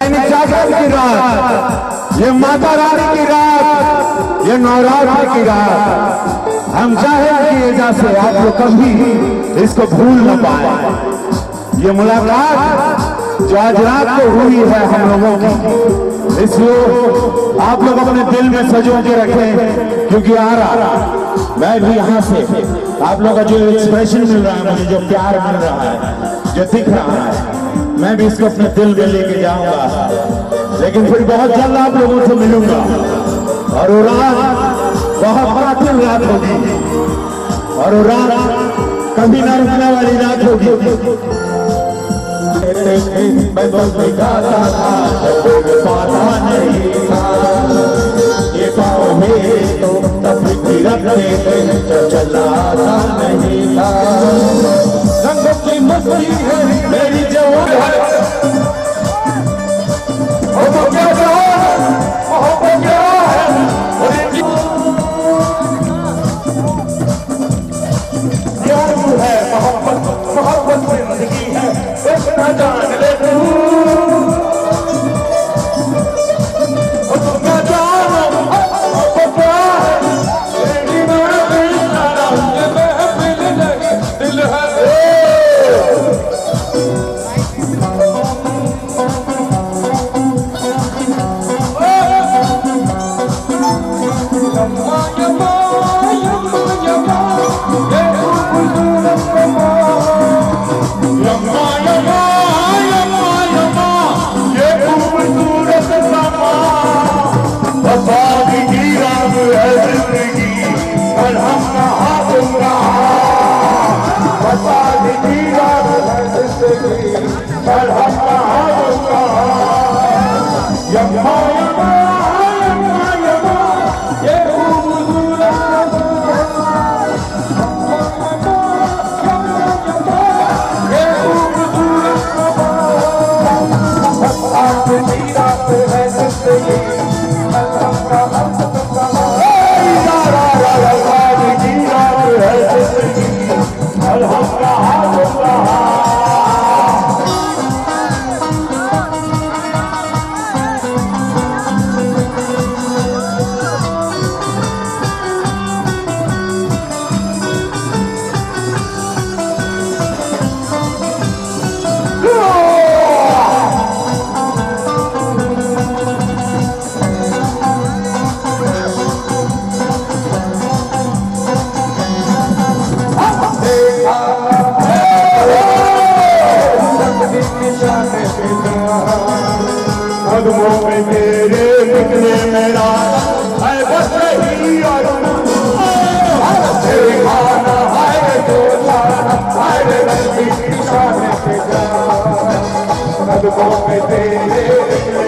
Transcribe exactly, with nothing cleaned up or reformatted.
जागरण की रात, ये माता रानी की रात, ये नवरात्र की रात, हम चाहे कि एजा से आप लोग कभी इसको भूल न पाए। ये मुलाकात जो आज रात को हुई है हम लोगों की, इसको आप लोग अपने दिल में सजो के रखें, क्योंकि आ रहा मैं भी यहाँ से आप लोगों का जो एक्सप्रेशन मिल रहा है, मुझे जो प्यार मिल रहा है, जो दिख रहा है, मैं भी इसको अपने दिल में लेके जाऊंगा। लेकिन फिर बहुत जल्द आप लोगों से मिलूंगा और वो रात बहुत कातिल रात होगी और वो रात कभी ना रुकने वाली रात होगी। मैं बस गाता था पाता नहीं था, ये पाँव में तो तब रखने पे चलाता नहीं था। रंगों की मस्ती है मेरी जवान है, वो तो क्या है, वो तो क्या है, प्यार है मोहब्बत, मोहब्बत में जिंदगी है, इतना जान ले तू। वो तो क्या जानो, वो क्या है, तेरी महफिल सारा ये महफिल नहीं दिल है। तेरे